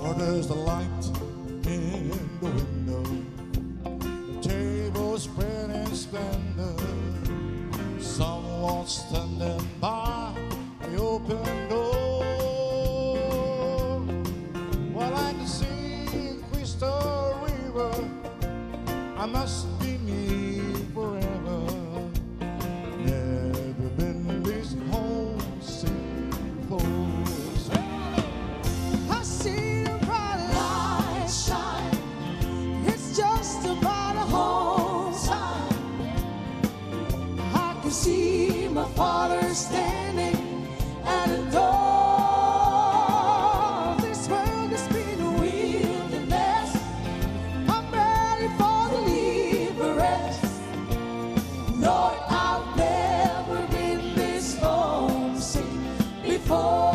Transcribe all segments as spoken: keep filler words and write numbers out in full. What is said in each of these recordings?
there's the light in the window, the table spread in splendor, someone standing by the open door. Well, I can see Crystal River, I must be me forever. Never been this homesick before. I see the bright light shine. It's just about a home time. I can see my father standing at the door. This world has been a wilderness. I'm ready for deliverance. Lord, I've never been this homesick before.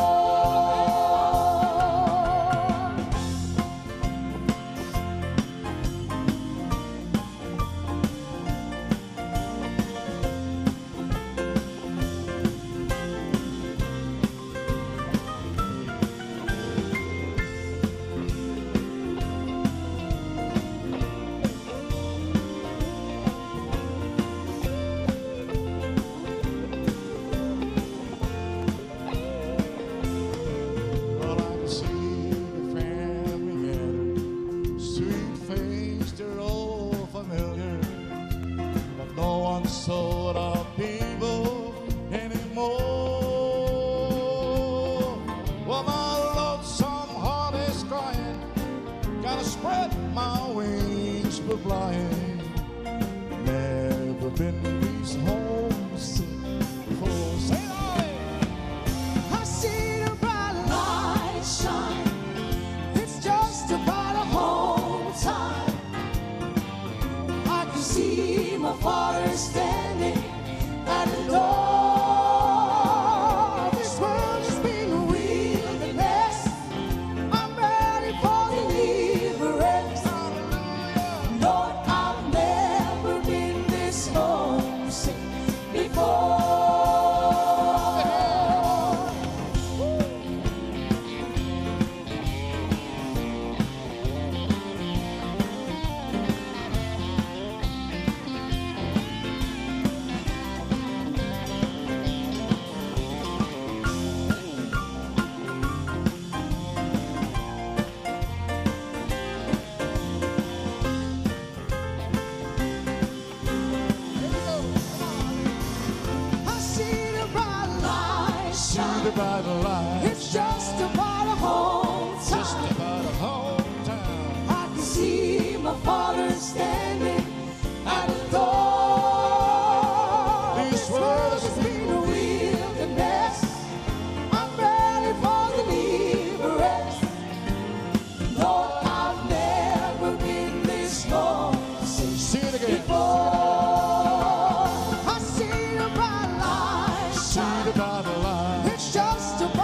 Well, I can see the family gathered, sweet face, they're all familiar, but no one sort of people anymore. Well, my lonesome heart is crying, gotta spread my wings for flying. Never been this homesick before. Say it all in. I see the bright light shine. It's just about a home time. I can see my father standing at the door. This world has been a wilderness. I'm ready for deliverance. Lord, I've never been this homesick before. I see the bright light See shine. the bright light, It's just about a home just time. about a hometown. I can see my father standing at the door. This world has been a wilderness. I'm ready for deliverance. Lord, I've never been this homesick See it again. before. I see the bright light See shine. the bright light. It's just about